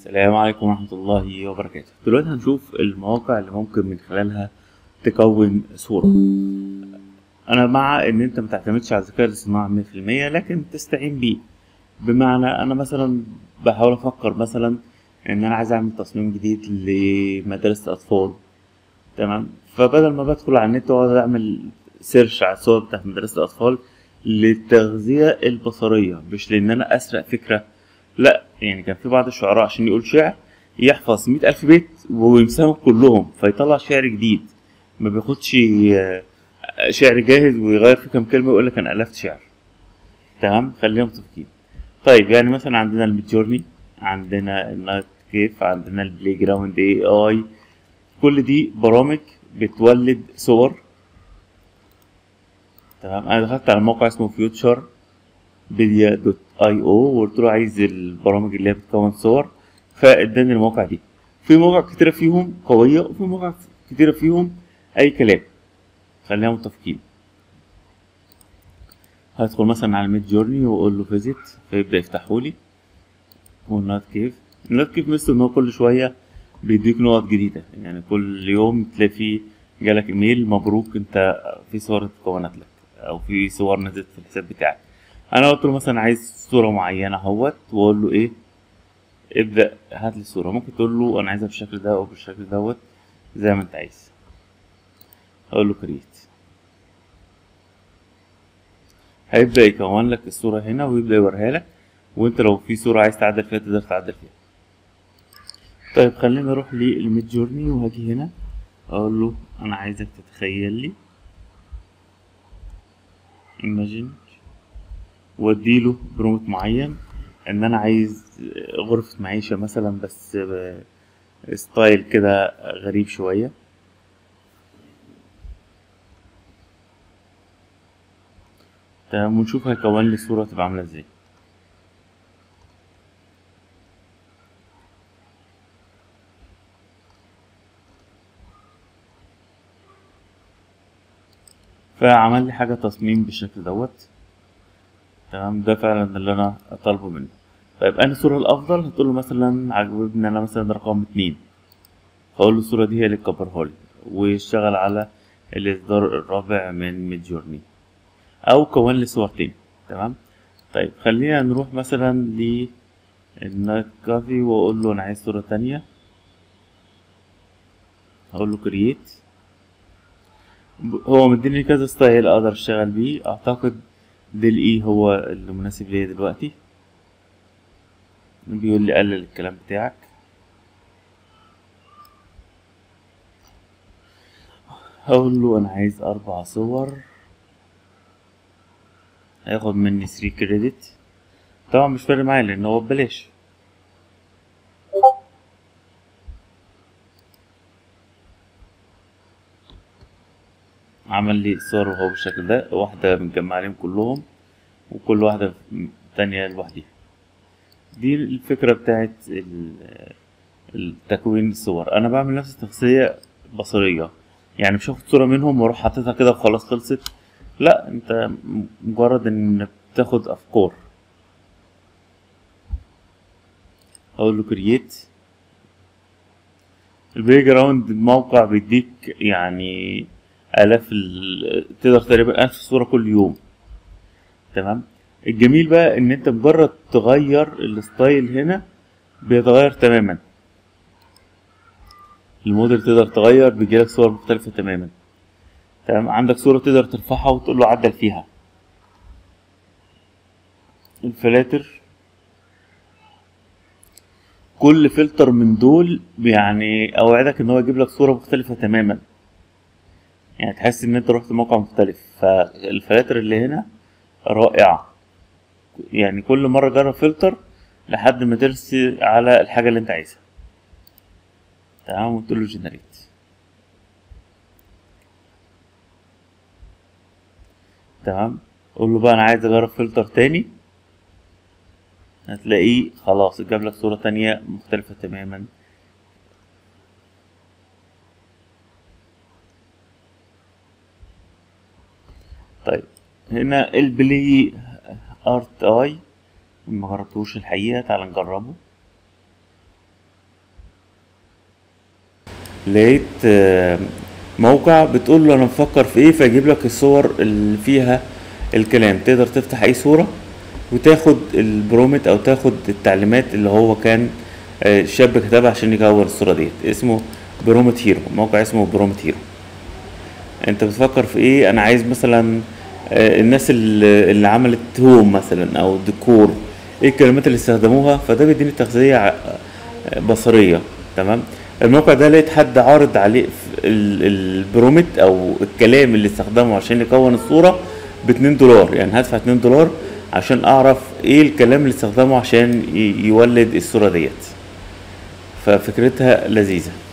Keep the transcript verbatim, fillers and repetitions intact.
السلام عليكم ورحمة الله وبركاته. دلوقتي هنشوف المواقع اللي ممكن من خلالها تكون صورة. أنا مع إن أنت متعتمدش على الذكاء الاصطناعي مية في المية، لكن تستعين بيه. بمعنى أنا مثلا بحاول أفكر مثلا إن أنا عايز أعمل تصميم جديد لمدرسة أطفال، تمام؟ فبدل ما بدخل على النت وأقعد أعمل سيرش على الصور بتاعت مدرسة الأطفال للتغذية البصرية، مش لأن أنا أسرق فكرة. لا، يعني كان في بعض الشعراء عشان يقول شعر يحفظ مئة ألف بيت ويمسحهم كلهم فيطلع شعر جديد، ما بياخدش آه، شعر جاهز ويغير فيه كام كلمة ويقول لك أنا ألفت شعر. تمام، خلينا متفقين. طيب يعني مثلا عندنا الميدجورني، عندنا النايت كيف، عندنا البلاي جراوند اي اي. كل دي برامج بتولد صور. تمام، انا دخلت على موقع اسمه فيوتشر بيديا دوت اي او وقلت له عايز البرامج اللي هي بتكون صور، فاداني المواقع دي. في مواقع كتيرة فيهم قوية وفي مواقع كتيرة فيهم اي كلام. خلينا متفقين. هدخل مثلا على الميد جورني واقول له فيزيت فيبدأ يفتحولي. والنوت كيف، النوت كيف مثل ان هو كل شوية بيديك نقط جديدة، يعني كل يوم تلاقي فيه جالك ايميل مبروك انت في صور اتكونت لك او في صور نزلت في الحساب بتاعك. انا قلت له مثلا عايز صورة معينة اهوت، واقول له ايه، ابدأ هات لي الصورة. ممكن تقول له انا عايزها بالشكل ده او بالشكل دوت زي ما انت عايز. اقول له كريت، هيبدأ يكون لك الصورة هنا ويبدأ يوريها لك، وانت لو في صورة عايز تعدل فيها تقدر تعدل فيها. طيب خلينا نروح للميد جورني وهاجي هنا اقول له انا عايزك تتخيل لي imagine، واديله برومت معين ان انا عايز غرفة معيشة مثلا بس ستايل كده غريب شوية. تمام، ونشوف هيكون لي الصورة تبقى عاملة ازاي. فعمل لي حاجة تصميم بالشكل دوت. تمام، ده فعلا اللي انا طالبه منه. طيب انا الصورة الافضل هتقول له مثلا عجبني انا مثلا رقم اتنين، هقول له الصورة دي هي اللي تكبرها لي ويشتغل على الاصدار الرابع من ميد جورني او كون لي صور تاني. تمام. طيب خلينا نروح مثلا للنايت كافي واقول له انا عايز صورة تانية. هقول له كرييت. هو مديني كذا ستايل اقدر اشتغل بيه، اعتقد ديل اي هو اللي مناسب ليا دلوقتي. بيقول لي قلل الكلام بتاعك. هقول له انا عايز اربع صور، هياخد مني ثري كريدت. طبعا مش فارق معايا لان هو ببلاش. عمل لي الصور وهو بالشكل ده، واحدة مجمع عليهم كلهم وكل واحدة تانية لوحدها. دي الفكرة بتاعت ال- التكوين الصور. انا بعمل نفس التغذية بصرية، يعني مش هاخد صورة منهم واروح حاططها كده وخلاص خلصت. لا، انت مجرد ان بتاخد افكار. اقول له كرييت. البلاي جراوند موقع بيديك يعني الاف ال... تقدر تقريبا الف صورة كل يوم. تمام. الجميل بقى ان انت مجرد تغير الستايل هنا بيتغير تماما. الموديل تقدر تغير بيجيلك صور مختلفة تماما. تمام، عندك صورة تقدر ترفعها وتقول له عدل فيها. الفلاتر، كل فلتر من دول يعني اوعدك ان هو يجيب لك صورة مختلفة تماما، يعني تحس ان انت رحت موقع مختلف. فالفلاتر اللي هنا رائعة، يعني كل مرة جرب فلتر لحد ما ترسي على الحاجة اللي انت عايزها. تمام، وتقول له جنريت. تمام، قول له بقى انا عايز اجرب فلتر تاني، هتلاقيه خلاص جاب لك صورة تانية مختلفة تماما. طيب هنا البلاي ارت اي، ما جربتوش الحقيقة، تعال نجربه. لقيت آه، موقع بتقول له انا بفكر في ايه، فيجيب لك الصور اللي فيها الكلام. تقدر تفتح اي صورة وتاخد البرومت او تاخد التعليمات اللي هو كان آه، الشاب كتبها عشان يكون الصورة ديت. اسمه برومت هيرو، موقع اسمه برومت هيرو. انت بتفكر في ايه؟ انا عايز مثلا آه، الناس اللي اللي عملت هوم مثلا او ديكور، ايه الكلمات اللي استخدموها، فده بيديني تغذية ع- بصرية. تمام. الموقع ده لقيت حد عارض عليه في ال- البرومت او الكلام اللي استخدمه عشان يكون الصورة باتنين دولار. يعني هدفع اتنين دولار عشان اعرف ايه الكلام اللي استخدمه عشان ي- يولد الصورة ديت. ففكرتها لذيذة.